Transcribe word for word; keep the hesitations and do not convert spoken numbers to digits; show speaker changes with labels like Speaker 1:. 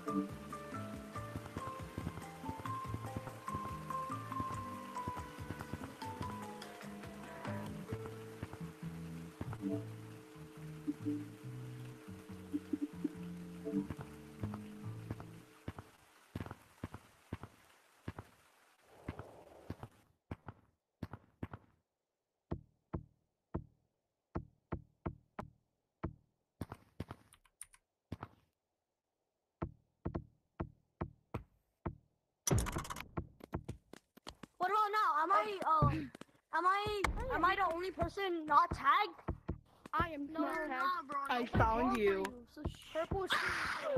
Speaker 1: What about now? Am I uh am I am I the only person not tagged?
Speaker 2: I am
Speaker 1: No,
Speaker 2: not
Speaker 1: you're
Speaker 2: tagged.
Speaker 1: not, bro.
Speaker 3: I
Speaker 1: Nobody
Speaker 3: found
Speaker 1: voted for
Speaker 3: you.
Speaker 1: So
Speaker 2: Purple.